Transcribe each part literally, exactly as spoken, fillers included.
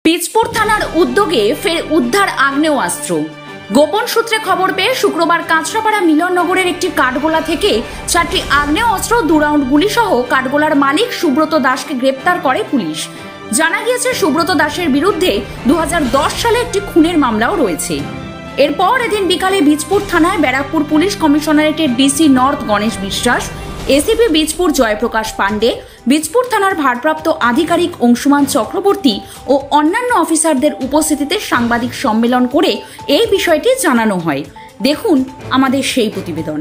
পিচপুর থানার উদ্যোগে ফের উদ্ধার আগ্নেয়াস্ত্র। গোপন সূত্রে খবর পেয়ে শুক্রবার কাঁচরাপাড়া মিলননগরের একটি কাঠগোলা থেকে চারটি আগ্নেয়াস্ত্র দু রাউন্ড গুলি সহ কাঠগোলার মালিক সুব্রত দাসকে গ্রেপ্তার করে পুলিশ। জানা গিয়েছে সুব্রত দাসের বিরুদ্ধে দু হাজার দশ সালে একটি খুনের মামলাও রয়েছে। এরপর এদিন বিকালে বীজপুর থানায় ব্যারাকপুর পুলিশ কমিশনারেটের DC north Ganesh Biswas, ACP Bijpur Jayprakash Pandey, Bijpur থানার ভারপ্রাপ্ত আধিকারিক অংশুমান চক্রবর্তী ও অন্যান্য অফিসারদের উপস্থিতিতে সাংবাদিক সম্মেলন করে এই বিষয়টি জানানো হয়। দেখুন আমাদের সেই প্রতিবেদন।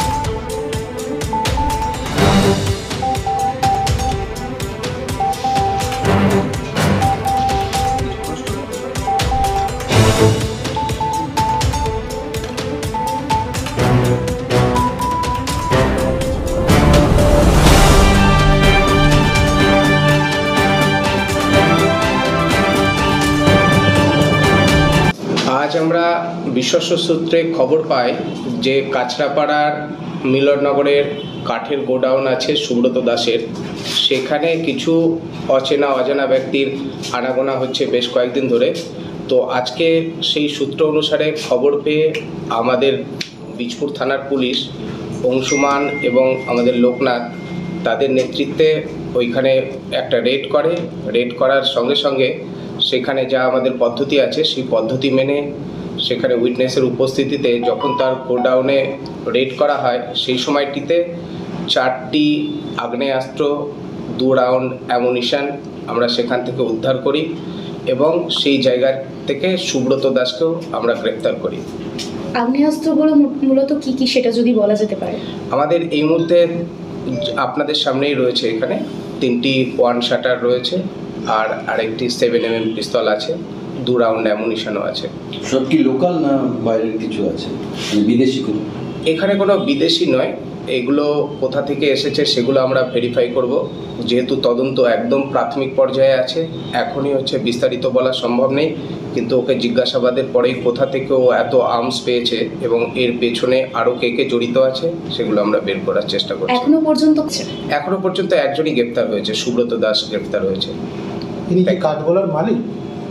আজ আমরা বিশ্বস্ত সূত্রে খবর পাই যে কাঁচরাপাড়ার মিলননগরের কাঠের গোডাউন আছে সুব্রত দাসের, সেখানে কিছু অচেনা অজানা ব্যক্তির আনাগোনা হচ্ছে বেশ কয়েকদিন ধরে। তো আজকে সেই সূত্র অনুসারে খবর পেয়ে আমাদের বীজপুর থানার পুলিশ অংশুমান এবং আমাদের লোকনাথ তাদের নেতৃত্বে ওইখানে একটা রেড করে। রেড করার সঙ্গে সঙ্গে সেখানে যা আমাদের পদ্ধতি আছে সেই পদ্ধতি মেনে সেখানে উইটনেসের উপস্থিতিতে যখন তার গোডাউনে রেড করা হয় সেই সময়টিতে চারটি আগ্নেয়াস্ত্র, দু রাউন্ড অ্যামুনিশন আমরা সেখান থেকে উদ্ধার করি এবং সেই জায়গা থেকে সুব্রত দাসকেও আমরা গ্রেপ্তার করি। আগ্নেয়াস্ত্রগুলো মূলত কি কি সেটা যদি বলা যেতে পারে। আমাদের এই মুহূর্তে আপনাদের সামনেই রয়েছে, এখানে তিনটি ওয়ান শাটার রয়েছে আর আরেকটি সেভেন এম এম পিস্তল আছে, দু রাউন্ড অ্যামুনিশনও আছে। সব কি লোকাল না বাইরের কিছু আছে, বিদেশি কোনো? এখানে কোনো বিদেশি নয়, এগুলো কোথা থেকে এসেছে সেগুলো আমরা ভেরিফাই করব। যেহেতু তদন্ত একদম প্রাথমিক পর্যায়ে আছে, এখনই হচ্ছে বিস্তারিত বলা সম্ভব নেই, কিন্তু ওকে জিজ্ঞাসাবাদের পরেই কোথা থেকে ও এত আর্মস পেয়েছে এবং এর পেছনে আরও কে কে জড়িত আছে সেগুলো আমরা বের করার চেষ্টা করছি। এখনো পর্যন্ত এখনো পর্যন্ত একজনই গ্রেপ্তার হয়েছে, সুব্রত দাস গ্রেপ্তার হয়েছে। তিনি কি কাঠগোলার মালিক?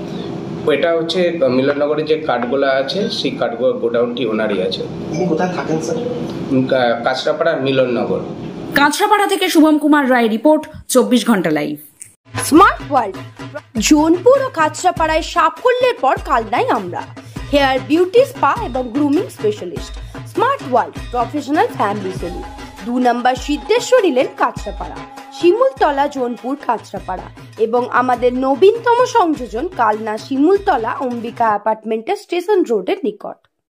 এটা হচ্ছে মিলননগরে যে কাঠগোলা আছে সেই কাঠগোলা গোডাউনটি ওনারই আছে। তিনি কোথায় থাকেন স্যার? কাঁচরাপাড়ার মিলননগর। কাঁচরাপাড়া থেকে শুভম কুমার রায় রিপোর্ট, চব্বিশ ঘন্টা লাইভ। স্মার্ট ওয়ার্ল্ড জোনপুর ও কাঁচরাপাড়ায় সাফল্যের পর কালনায় আমরা হেয়ার বিউটি স্পা এবং grooming specialist. Smart world professional family salon, দু নম্বর সিদ্ধেশ্বরী লেন কাঁচরাপাড়া, শিমুলতলা জোনপুর কাঁচরাপাড়া এবং আমাদের নবীনতম সংযোজন কালনা শিমুলতলা অম্বিকা অ্যাপার্টমেন্টের স্টেশন রোডের নিকট।